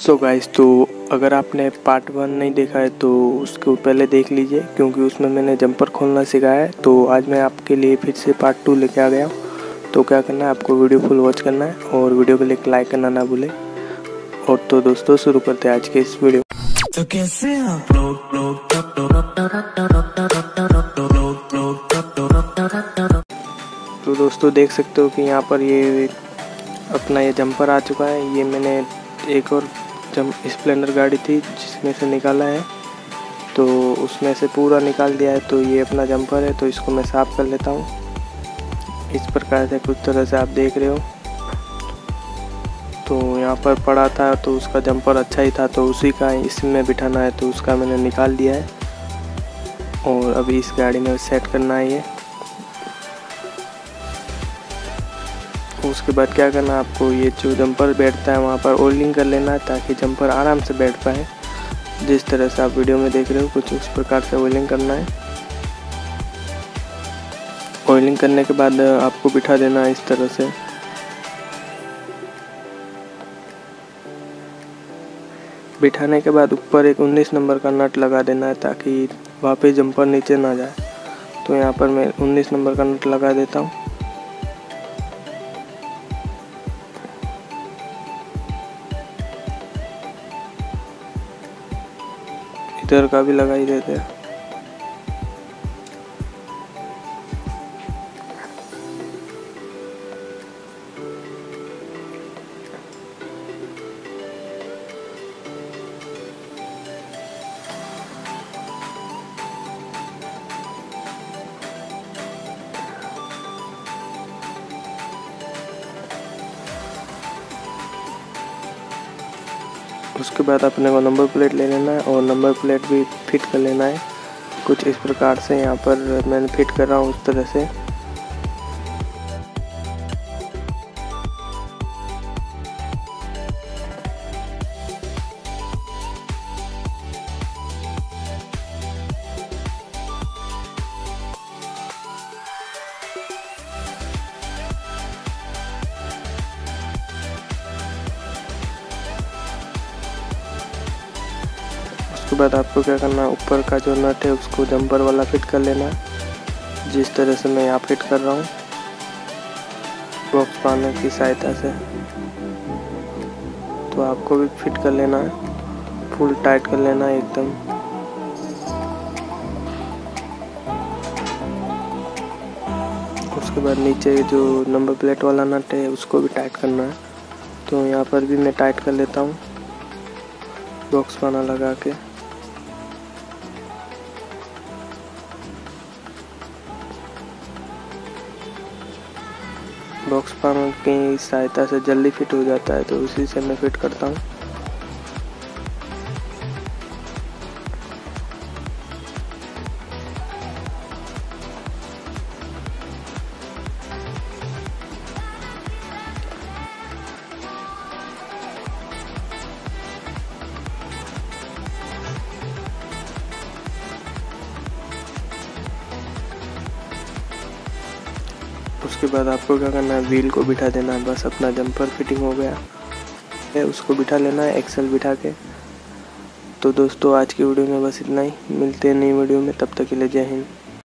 So guys, तो अगर आपने पार्ट 1 नहीं देखा है तो उसको पहले देख लीजिए, क्योंकि उसमें मैंने जंपर खोलना सिखाया है। तो आज मैं आपके लिए फिर से पार्ट 2 लेके आ गया हूँ। तो क्या करना है, आपको वीडियो फुल वॉच करना है और वीडियो को एक लाइक करना ना भूलें। और तो दोस्तों, शुरू करते हैं आज के इस वीडियो। तो कैसे आप तो दोस्तों देख सकते हो कि यहाँ पर ये अपना ये जंपर आ चुका है। ये मैंने एक और स्प्लेंडर गाड़ी थी जिसमें से निकाला है, तो उसमें से पूरा निकाल दिया है। तो ये अपना जंपर है, तो इसको मैं साफ़ कर लेता हूँ। इस प्रकार से कुछ तरह से आप देख रहे हो। तो यहाँ पर पड़ा था, तो उसका जंपर अच्छा ही था, तो उसी का इसमें बिठाना है, तो उसका मैंने निकाल दिया है। और अभी इस गाड़ी में सेट करना है ये। उसके बाद क्या करना है, आपको ये जो जंपर बैठता है वहाँ पर ऑयलिंग कर लेना है, ताकि जंपर आराम से बैठ पाए। जिस तरह से आप वीडियो में देख रहे हो, कुछ उस प्रकार से ऑयलिंग करना है। ऑयलिंग करने के बाद आपको बिठा देना है इस तरह से। बिठाने के बाद ऊपर एक 19 नंबर का नट लगा देना है, ताकि वापस जंपर नीचे ना जाए। तो यहाँ पर मैं 19 नंबर का नट लगा देता हूँ। इधर का भी लगा ही देते हैं। उसके बाद अपने को नंबर प्लेट ले लेना है और नंबर प्लेट भी फिट कर लेना है कुछ इस प्रकार से। यहाँ पर मैंने फिट कर रहा हूँ उस तरह से। उसके बाद आपको क्या करना है, ऊपर का जो नट है उसको जंपर वाला फिट कर लेना है, जिस तरह से मैं यहाँ फिट कर रहा हूँ बॉक्स पाने की सहायता से। तो आपको भी फिट कर लेना है, फुल टाइट कर लेना है एकदम। उसके बाद नीचे जो नंबर प्लेट वाला नट है उसको भी टाइट करना है। तो यहाँ पर भी मैं टाइट कर लेता हूँ बॉक्स पाना लगा के। बॉक्स पाना की सहायता से जल्दी फिट हो जाता है, तो उसी से मैं फिट करता हूँ। उसके बाद आपको क्या करना है, व्हील को बिठा देना है। बस अपना जंपर फिटिंग हो गया है, उसको बिठा लेना है एक्सल बिठा के। तो दोस्तों आज की वीडियो में बस इतना ही। मिलते हैं नई वीडियो में, तब तक के लिए जय हिंद।